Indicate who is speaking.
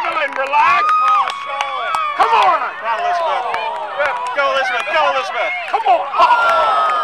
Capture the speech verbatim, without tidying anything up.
Speaker 1: Evelyn, relax. Come on.
Speaker 2: Come on, Elizabeth. Go, Elizabeth. Go, Elizabeth.
Speaker 1: Come on. Oh.